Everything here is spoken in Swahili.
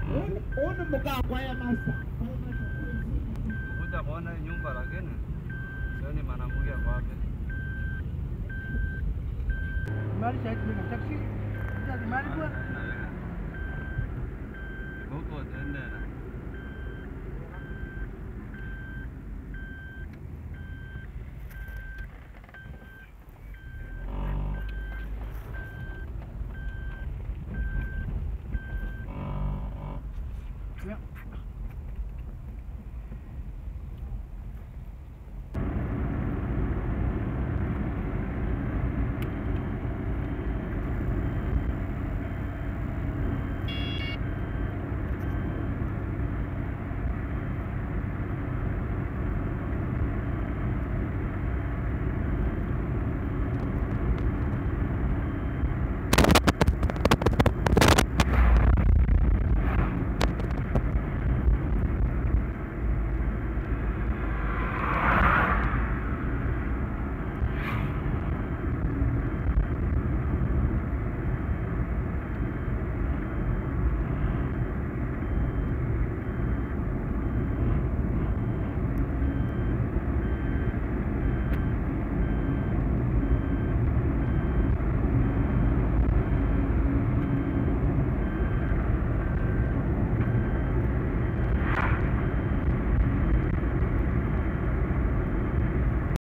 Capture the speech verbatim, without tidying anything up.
Ona mkaa kwa ya masa. Kuja kuona hii nyumba lakini sioni mwanamke wapi. Mali sasa tuna taxi. Sasa mali kwa. Huko tendera. Yeah.